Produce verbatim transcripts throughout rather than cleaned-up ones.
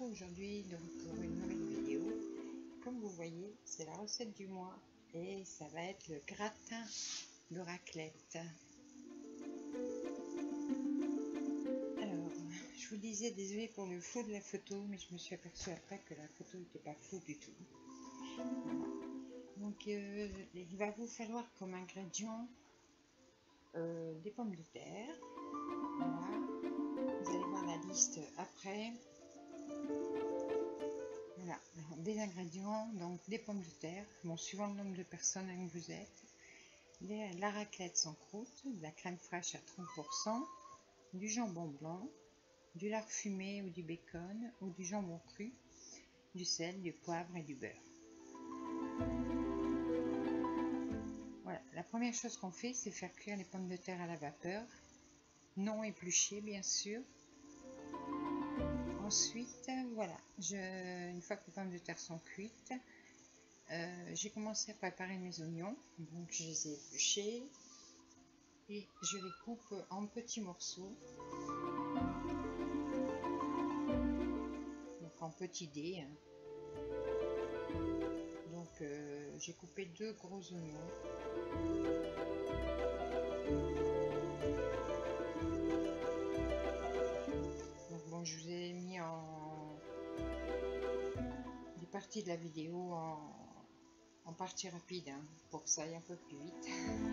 retrouve aujourd'hui donc pour une nouvelle vidéo. Comme vous voyez, c'est la recette du mois et ça va être le gratin de raclette. Alors, je vous disais désolé pour le flou de la photo, mais je me suis aperçue après que la photo n'était pas floue du tout. Voilà. Donc, euh, il va vous falloir comme ingrédient euh, des pommes de terre. Voilà. Vous allez voir la liste après. Voilà, alors, des ingrédients, donc des pommes de terre, bon, suivant le nombre de personnes que vous êtes, des, la raclette sans croûte, de la crème fraîche à trente pour cent, du jambon blanc, du lard fumé ou du bacon ou du jambon cru, du sel, du poivre et du beurre. Voilà, la première chose qu'on fait, c'est faire cuire les pommes de terre à la vapeur, non épluchées bien sûr. Ensuite, voilà, je, une fois que les pommes de terre sont cuites, euh, j'ai commencé à préparer mes oignons. Donc je les ai épluchés et je les coupe en petits morceaux. Donc en petits dés. Hein. Donc euh, j'ai coupé deux gros oignons. Donc bon, je vous ai mis en des parties de la vidéo en, en partie rapide hein, pour que ça aille un peu plus vite.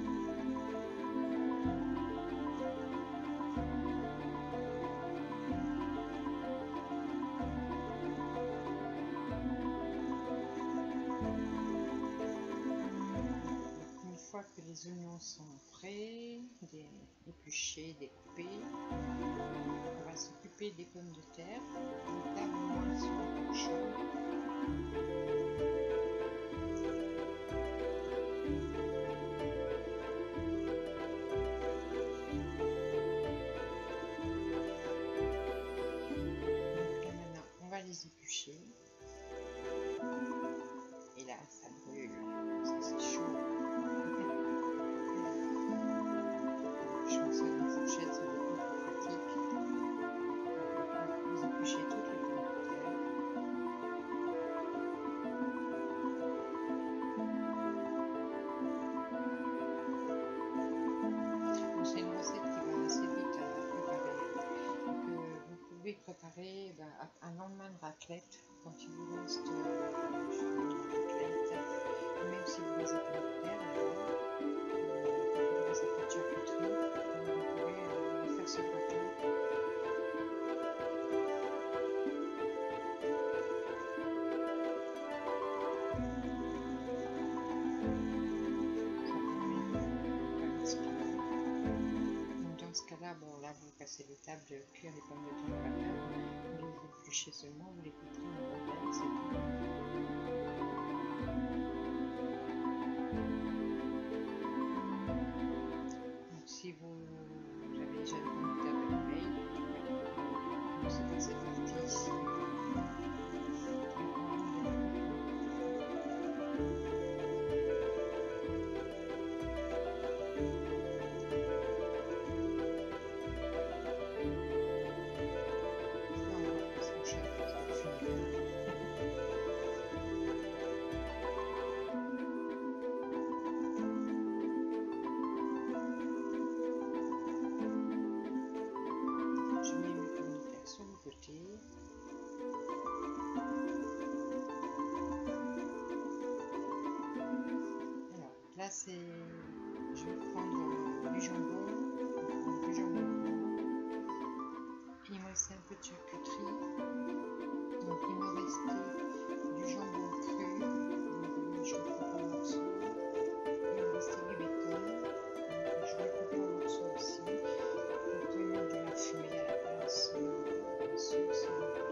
Une fois que les oignons sont prêts, des, épluchés, découpés, on va s'occuper des pommes de terre. Donc là, vraiment, elles sont encore chaudes. Les éplucher et là ça brûle, ça c'est chaud. Je pense que les fourchettes c'est beaucoup plus pratique. Vous épluchez toutes les pommes de terre. C'est une recette qui va assez vite à préparer. Donc, euh, vous pouvez préparer ben, un lendemain de raclette quand il vous reste euh, une raclette, même si vous restez pommes de terre, alors, euh, quand il vous reste un peu de charcuterie, vous pouvez euh, faire ce gratin. Dans ce cas-là, bon là vous passez l'étape de cuire les pommes de terre à la vapeur, mais vous épluchez seulement, vous les couperez en rondelles, c'est tout. Donc si vous, vous avez déjà les pommes de terre de la veille, c'est dans cette partie ici. Là, c'est, je vais prendre du jambon, du jambon blanc. Il me restait un peu de charcuterie, donc il me restait du jambon cru, donc je vais couper en morceaux. Il me restait du bacon, donc je vais couper en morceaux aussi. Vous pouvez mettre de la fumée à la place, bien sûr, si vous voulez.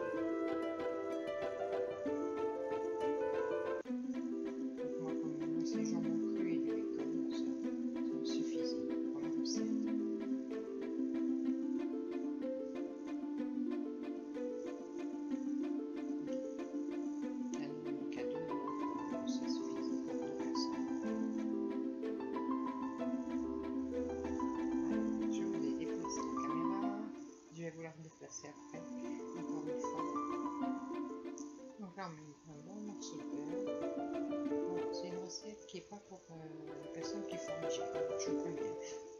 C'est jambon cru et du bacon, ça, ça me suffisait pour la recette. inquiétez pas pour euh, les personnes qui font le jardin, je préviens.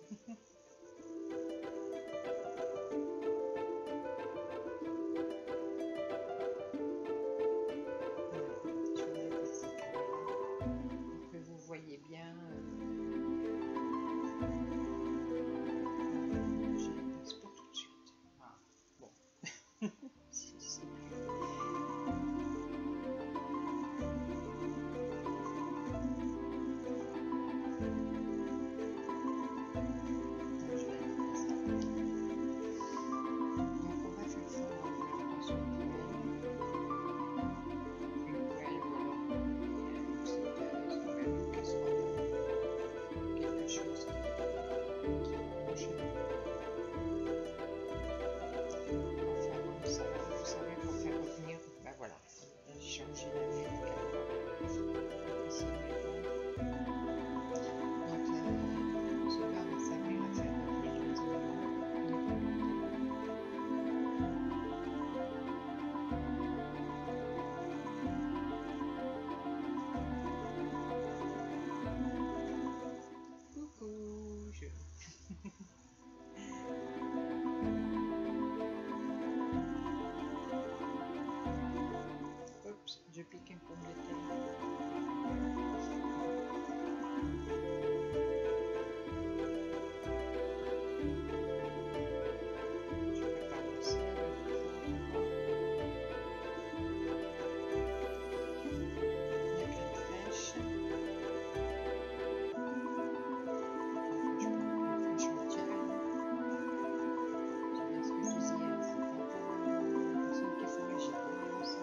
Je vais mettre ici caméra pour que vous voyez bien. Euh, je ne passe pas tout de suite. Ah, bon. Si, si. Je pique une pomme de terre. Je prépare le sel, le poivre, la crème fraîche. Je prends la crème fraîche naturelle. C'est bien ce que je disais, hein, c'est pas pour les personnes qui font le jardin, ça.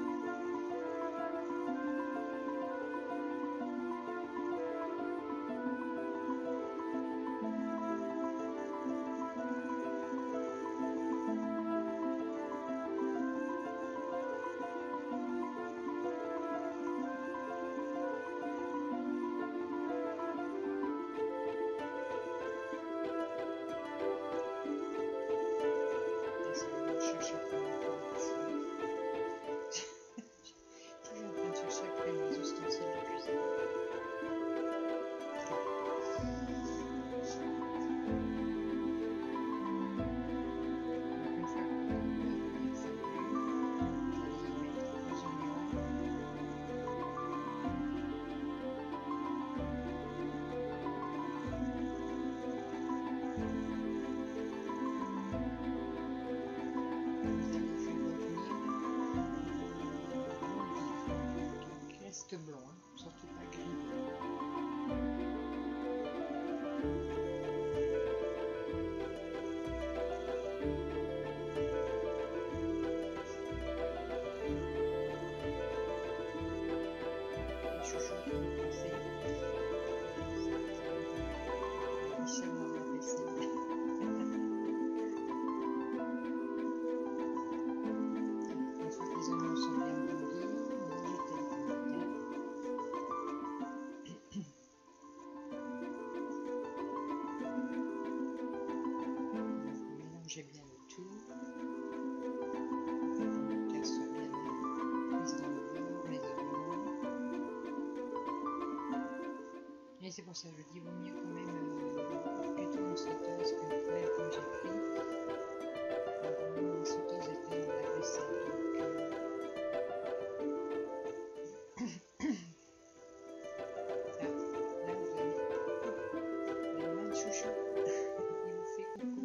Blanc, hein, surtout pas gris. Les chouchous qui vont passer. Michel dans la vaisselle. Une fois que les oignons sont bien bondis, on va jeter les pommes de terre. Mélangez bien le tout. Les pommes de terre soient bien prises dans le beurre, les oignons. Et c'est pour ça que je dis, vaut mieux quand même euh, plutôt une sauteuse qu'une poêle comme j'ai pris. Euh, la sauteuse était dans la vaisselle, donc euh, ah, là vous avez, vous avez main de chouchou. Il vous fait coucou.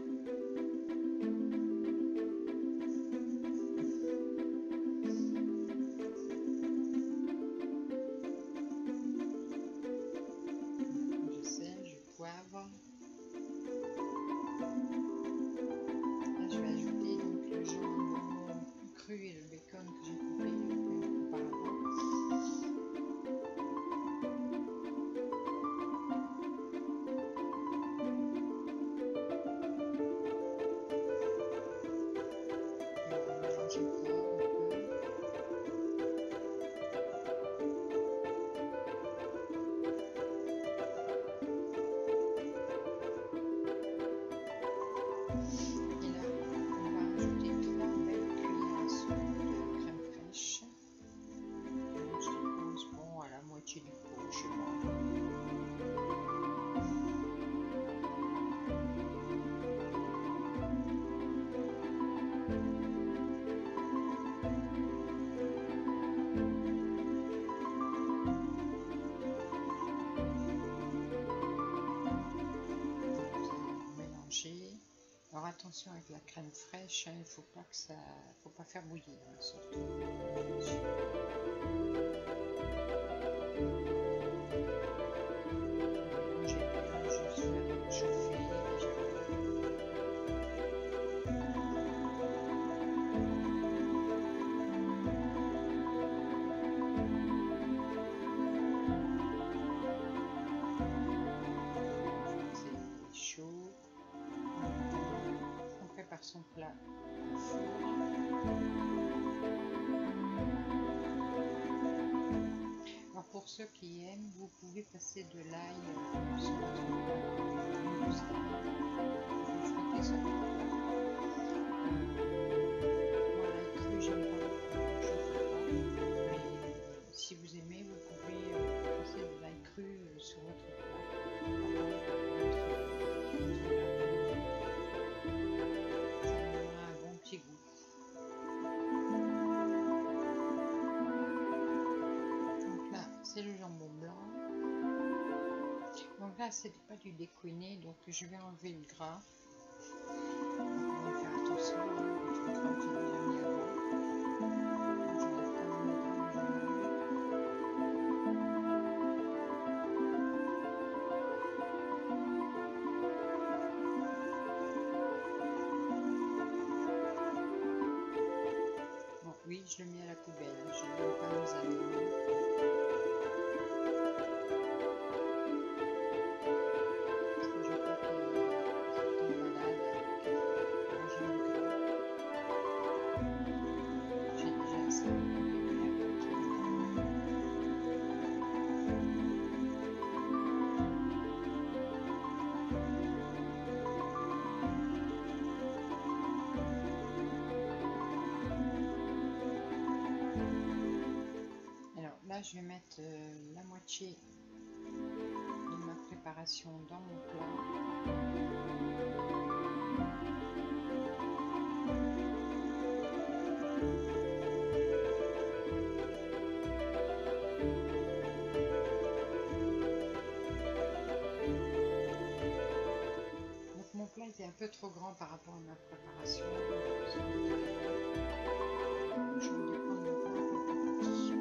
Du sel, du poivre. Là je vais ajouter donc le jambon chez moi. Alors attention avec la crème fraîche, hein, il faut pas que ça, faut pas faire bouillir, hein, surtout. J'ai bien juste faire chauffer déjà. C'est chaud. On prépare son plat au four. Alors pour ceux qui aiment, vous pouvez passer de l'ail sur votre plat. Vous frottez sur votre plat. Moi l'ail cru j'aime pas beaucoup, je ne fais pas. Mais si vous aimez, vous pouvez passer de l'ail cru sur votre plat. C'est le jambon blanc. Donc là, c'est pas du découiné, donc je vais enlever le gras. Donc on va faire attention à le gras que j'ai déjà mis avant. J'enlève quand même le gras du jambon. Bon, oui, je le mets à la poubelle, je ne donne pas aux animaux. Je vais mettre euh, la moitié de ma préparation dans mon plat. Donc mon plat était un peu trop grand par rapport à ma préparation. Je vais déprendre mon plat un peu plus petit.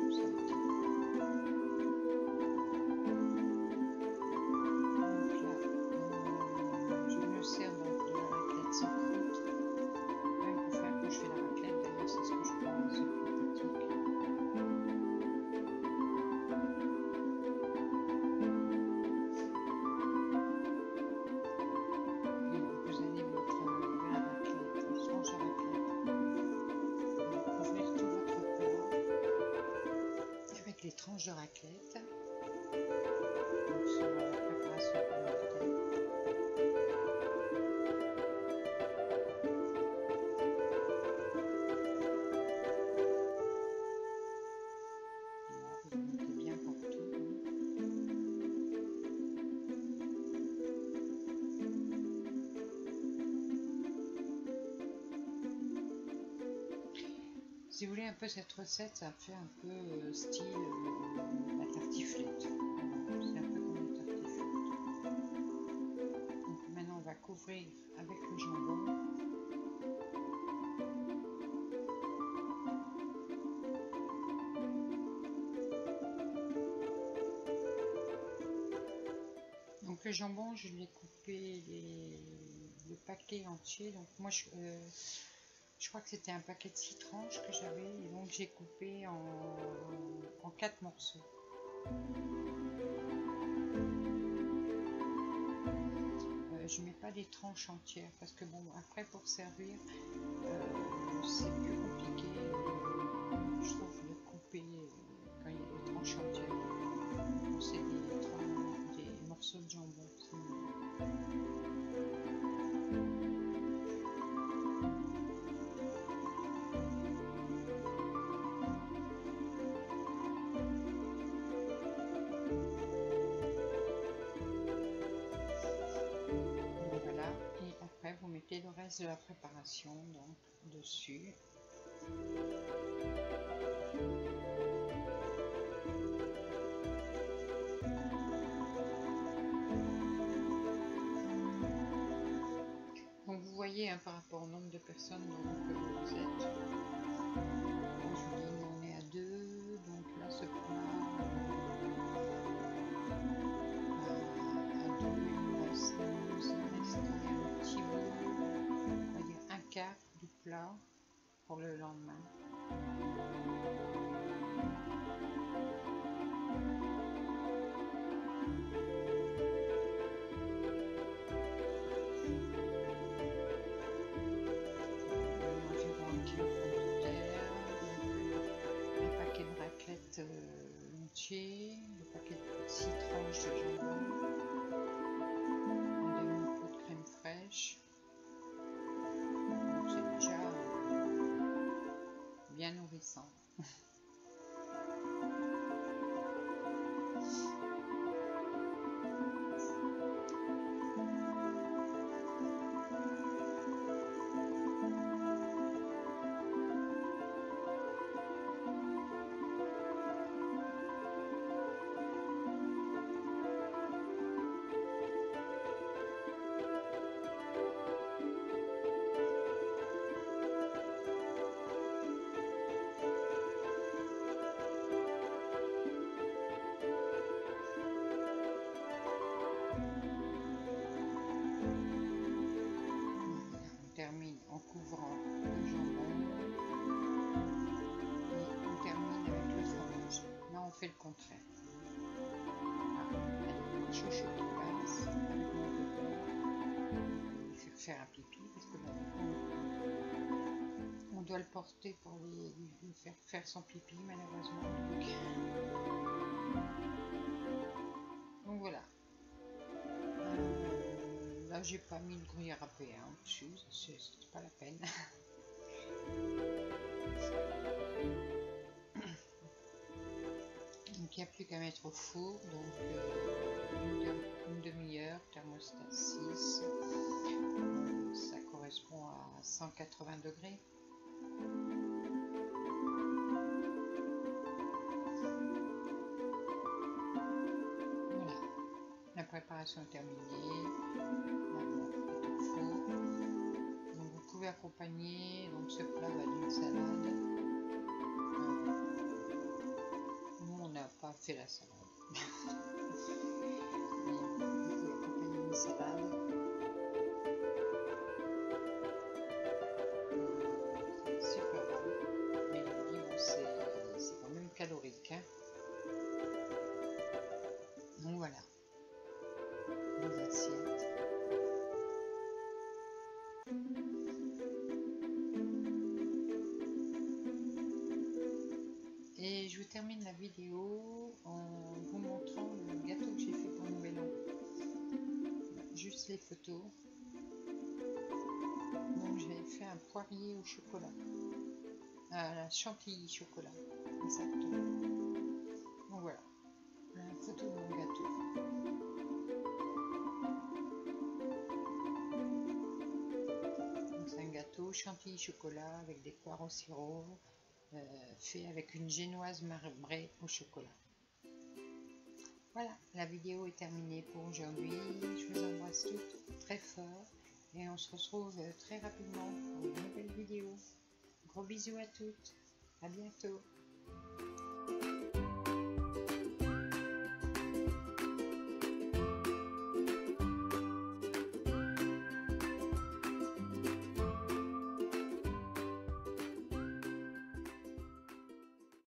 Les tranches de raclette. Donc sur la préparation pour la raclette. Là, vous mettez bien partout. Si vous voulez un peu cette recette, ça fait un peu euh, style euh, la tartiflette. C'est un peu comme la tartiflette. Donc maintenant on va couvrir avec le jambon. Donc le jambon, je l'ai coupé les, le paquet entier. Donc moi je... Euh, Je crois que c'était un paquet de six tranches que j'avais et donc j'ai coupé en, en quatre morceaux. Euh, je mets pas des tranches entières parce que bon après pour servir euh, c'est plus compliqué. Euh, je trouve de couper euh, quand il y a des tranches entières. Quand c'est des, des morceaux de jambon, c'est mieux. reste de la préparation donc dessus. Donc vous voyez hein, par rapport au nombre de personnes donc, que vous êtes. Donc, je vous dis, nous on est à deux, donc là ce plat à deux, il nous reste, il nous reste un petit bout, on va dire un quart du plat pour le lendemain. Le paquet de six tranches de jambon, un demi-pot de crème fraîche. C'est déjà bien nourrissant. Termine en couvrant le jambon et on termine avec le fromage. Là on fait le contraire. Allez, chouchoute qui passe avec mon pépère. Je vais faire faire un pipi parce que bon, on, on doit le porter pour lui, lui faire faire son pipi malheureusement. Donc, donc voilà. Là, j'ai pas mis le gruyère râpé hein, au-dessus, c'est pas la peine. Donc il n'y a plus qu'à mettre au four, donc euh, une demi-heure, thermostat six, euh, ça correspond à cent quatre-vingts degrés. Voilà, la préparation est terminée. Donc vous pouvez accompagner donc ce plat d'une salade. Euh, nous on n'a pas fait la salade. Mais vous pouvez accompagner une salade. Euh, c'est super bon. Mais je vous dis bon, c'est quand même calorique. Hein. Donc voilà. Les assiettes. Et je vous termine la vidéo en vous montrant le gâteau que j'ai fait pour Nouvel An. Juste les photos. Donc j'ai fait un poirier au chocolat. À la chantilly chocolat. Exactement. Donc voilà. La photo de mon gâteau. C'est un gâteau chantilly chocolat avec des poires au sirop. Euh, fait avec une génoise marbrée au chocolat. Voilà, la vidéo est terminée pour aujourd'hui. Je vous embrasse toutes très fort et on se retrouve très rapidement pour une nouvelle vidéo. Gros bisous à toutes, à bientôt.